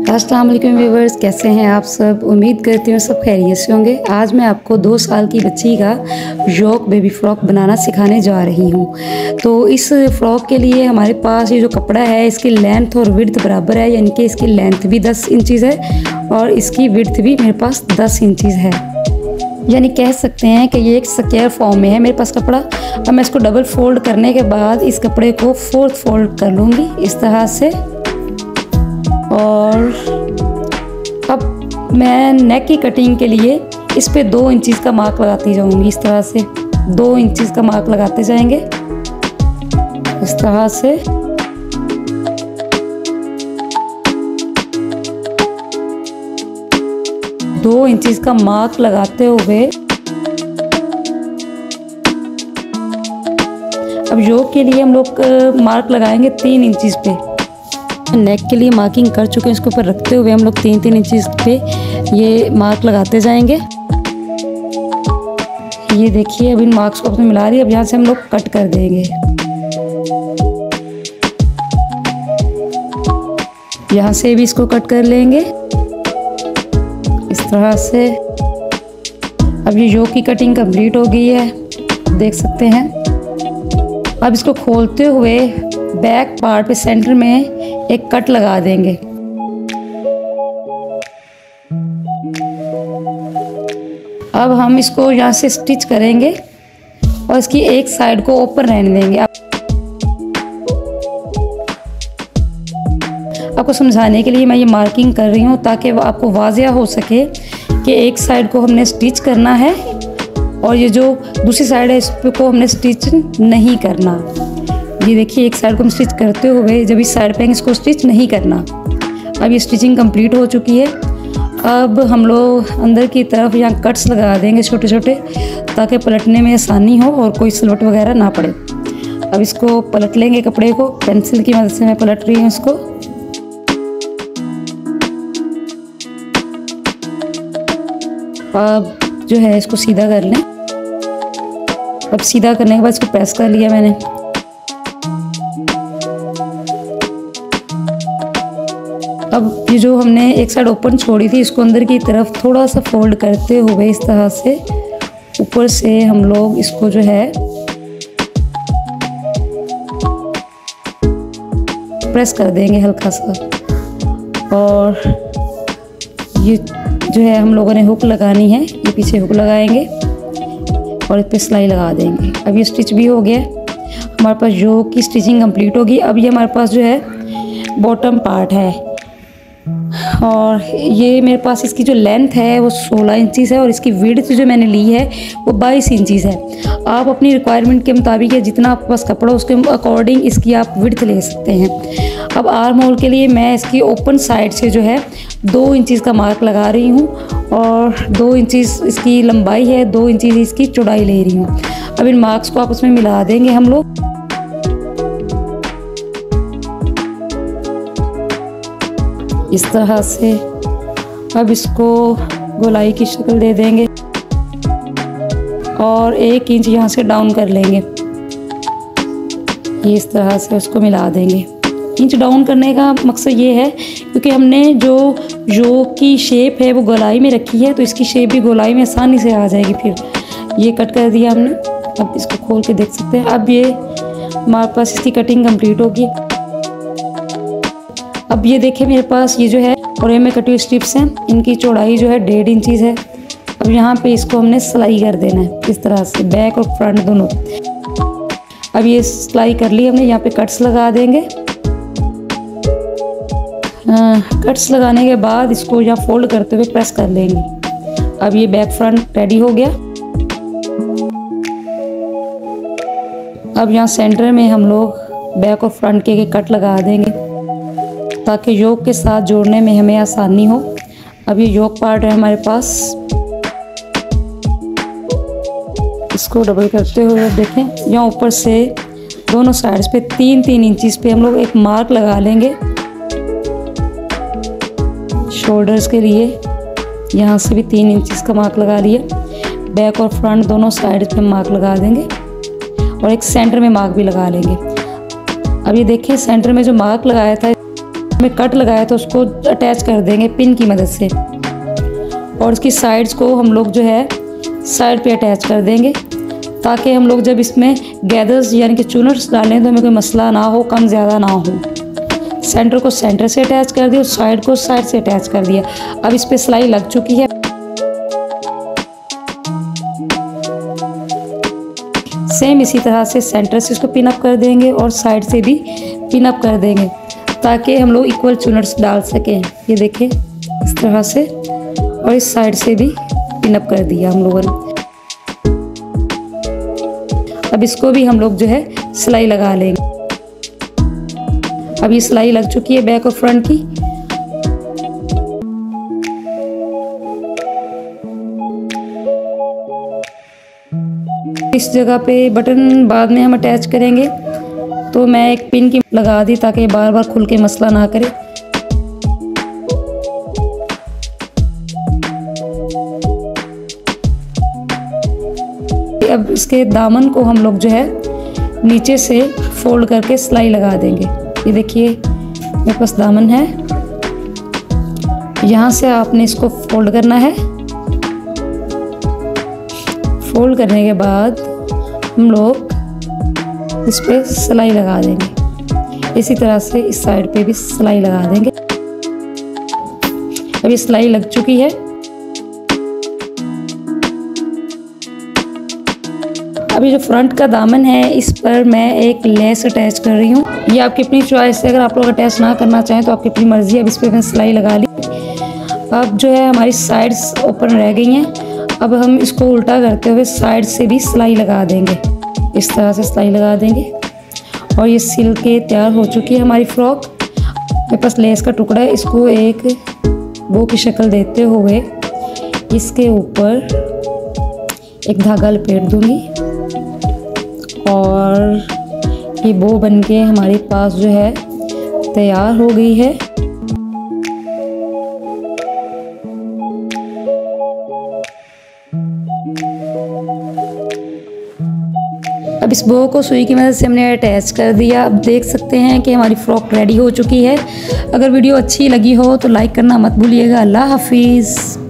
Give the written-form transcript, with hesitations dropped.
अस्सलाम वालेकुम व्यूवर्स, कैसे हैं आप सब। उम्मीद करती हूँ सब खैरियत से होंगे। आज मैं आपको 2 साल की बच्ची का योक बेबी फ़्रॉक बनाना सिखाने जा रही हूँ। तो इस फ़्रॉक के लिए हमारे पास ये जो कपड़ा है इसकी लेंथ और विड्थ बराबर है, यानी कि इसकी लेंथ भी 10 इंचज़ है और इसकी विड्थ भी मेरे पास 10 इंचज़ है। यानी कह सकते हैं कि ये एक स्क्वायर फॉर्म में है मेरे पास कपड़ा। अब मैं इसको डबल फोल्ड करने के बाद इस कपड़े को 4th फोल्ड कर लूँगी इस तरह से। और अब मैं नेक की कटिंग के लिए इस पे 2 इंचज़ का मार्क लगाती जाऊंगी। इस तरह से 2 इंचज़ का मार्क लगाते जाएंगे इस तरह से। दो इंचज़ का मार्क लगाते हुए अब योक के लिए हम लोग मार्क लगाएंगे 3 इंचज़ पे। नेक के लिए मार्किंग कर चुके हैं, इसके ऊपर रखते हुए हम लोग 3-3 इंचज़ पे ये मार्क लगाते जाएंगे। ये देखिए, अब इन मार्क्स को अपने मिला रही है। अब यहाँ से हम लोग कट कर देंगे। यहाँ से भी इसको कट कर लेंगे इस तरह से। अब ये योक की कटिंग कंप्लीट हो गई है, देख सकते हैं। अब इसको खोलते हुए बैक पार्ट पे सेंटर में एक कट लगा देंगे। अब हम इसको यहाँ से स्टिच करेंगे और इसकी एक साइड को ओपन रहने देंगे। आपको समझाने के लिए मैं ये मार्किंग कर रही हूँ ताकि वो आपको वाज़िया हो सके कि एक साइड को हमने स्टिच करना है और ये जो दूसरी साइड है इस को हमने स्टिच नहीं करना। ये देखिए, एक साइड को हम स्टिच करते हुए जब इस साइड पे इसको स्टिच नहीं करना। अब ये स्टिचिंग कंप्लीट हो चुकी है। अब हम लोग अंदर की तरफ यहाँ कट्स लगा देंगे छोटे छोटे, ताकि पलटने में आसानी हो और कोई सिलवट वगैरह ना पड़े। अब इसको पलट लेंगे कपड़े को, पेंसिल की मदद से मैं पलट रही हूँ इसको। अब जो है इसको सीधा कर लें। अब सीधा करने के बाद इसको प्रेस कर लिया मैंने। अब ये जो हमने एक साइड ओपन छोड़ी थी इसको अंदर की तरफ थोड़ा सा फोल्ड करते हुए इस तरह से ऊपर से हम लोग इसको जो है प्रेस कर देंगे हल्का सा। और ये जो है हम लोगों ने हुक लगानी है, ये पीछे हुक लगाएंगे और इस पर सिलाई लगा देंगे। अब ये स्टिच भी हो गया, हमारे पास योक की स्टिचिंग कंप्लीट होगी। अब ये हमारे पास जो है बॉटम पार्ट है और ये मेरे पास इसकी जो लेंथ है वो 16 इंचज़ है और इसकी विड्थ जो मैंने ली है वो 22 इंचज़ है। आप अपनी रिक्वायरमेंट के मुताबिक या जितना आपके पास कपड़ा उसके अकॉर्डिंग इसकी आप विड्थ ले सकते हैं। अब आर्म होल के लिए मैं इसकी ओपन साइड से जो है 2 इंचज़ का मार्क लगा रही हूँ और 2 इंचज़ इसकी लंबाई है, 2 इंचज़ इसकी चौड़ाई ले रही हूँ। अब इन मार्क्स को आप उसमें मिला देंगे हम लोग इस तरह से। अब इसको गोलाई की शक्ल दे देंगे और 1 इंच यहाँ से डाउन कर लेंगे। ये इस तरह से उसको मिला देंगे। इंच डाउन करने का मकसद ये है क्योंकि हमने जो योक की शेप है वो गोलाई में रखी है, तो इसकी शेप भी गोलाई में आसानी से आ जाएगी। फिर ये कट कर दिया हमने। अब इसको खोल के देख सकते हैं। अब ये हमारे पास इसकी कटिंग कंप्लीट होगी। अब ये देखें, मेरे पास ये जो है और ये में कटी हुई स्ट्रिप्स हैं, इनकी चौड़ाई जो है 1.5 इंचज़ है। अब यहाँ पे इसको हमने सिलाई कर देना है इस तरह से, बैक और फ्रंट दोनों। अब ये सिलाई कर ली हमने, यहाँ पे कट्स लगा देंगे। कट्स लगाने के बाद इसको यहाँ फोल्ड करते हुए प्रेस कर लेंगे। अब ये बैक फ्रंट रेडी हो गया। अब यहाँ सेंटर में हम लोग बैक और फ्रंट के कट लगा देंगे ताकि योक के साथ जोड़ने में हमें आसानी हो। अब ये योक पार्ट है हमारे पास, इसको डबल करते हुए देखें, यहाँ ऊपर से दोनों साइड्स पे 3-3 इंचज़ पे हम लोग एक मार्क लगा लेंगे। शोल्डर्स के लिए यहाँ से भी 3 इंचज़ का मार्क लगा लिया। बैक और फ्रंट दोनों साइड पे मार्क लगा देंगे और एक सेंटर में मार्क भी लगा लेंगे। अब ये देखिए, सेंटर में जो मार्क लगाया था हमें कट लगाया तो उसको अटैच कर देंगे पिन की मदद से, और उसकी साइड्स को हम लोग जो है साइड पे अटैच कर देंगे, ताकि हम लोग जब इसमें गैदर्स यानी कि चूनर्स डालें तो हमें कोई मसला ना हो, कम ज़्यादा ना हो। सेंटर को सेंटर से अटैच कर दिया और साइड को साइड से अटैच कर दिया। अब इस पर सिलाई लग चुकी है। सेम इसी तरह से सेंटर से इसको पिन अप कर देंगे और साइड से भी पिन अप कर देंगे, ताकि हम लोग इक्वल चूनर्स डाल सकें। ये देखें इस तरह से, और इस साइड से भी पिन अप कर दिया हम लोगों ने। अब इसको भी हम लोग जो है सिलाई लगा लेंगे। अब ये सिलाई लग चुकी है बैक और फ्रंट की। इस जगह पे बटन बाद में हम अटैच करेंगे, तो मैं एक पिन की लगा दी ताकि बार बार खुल के मसला ना करे। अब इसके दामन को हम लोग जो है नीचे से फोल्ड करके सिलाई लगा देंगे। ये देखिए मेरे पास दामन है, यहाँ से आपने इसको फोल्ड करना है। फोल्ड करने के बाद हम लोग इस पे सिलाई लगा देंगे। इसी तरह से इस साइड पे भी सिलाई लगा देंगे। अब ये सिलाई लग चुकी है। अभी जो फ्रंट का दामन है इस पर मैं एक लेस अटैच कर रही हूँ। ये आपकी अपनी चॉइस है, अगर आप लोग अटैच ना करना चाहें तो आपकी अपनी मर्जी है। अब इस पर मैंने सिलाई लगा ली। अब जो है हमारी साइड्स ओपन रह गई हैं। अब हम इसको उल्टा करते हुए साइड से भी सिलाई लगा देंगे। इस तरह से सिलाई लगा देंगे और ये सिल के तैयार हो चुकी है हमारी फ्रॉक। मेरे पास लेस का टुकड़ा है, इसको एक बो की शक्ल देते हुए इसके ऊपर एक धागा लपेट दूंगी और ये बो बनके हमारे पास जो है तैयार हो गई है। अब इस बो को सुई की मदद से हमने अटैच कर दिया। अब देख सकते हैं कि हमारी फ्रॉक रेडी हो चुकी है। अगर वीडियो अच्छी लगी हो तो लाइक करना मत भूलिएगा। अल्लाह हाफिज़।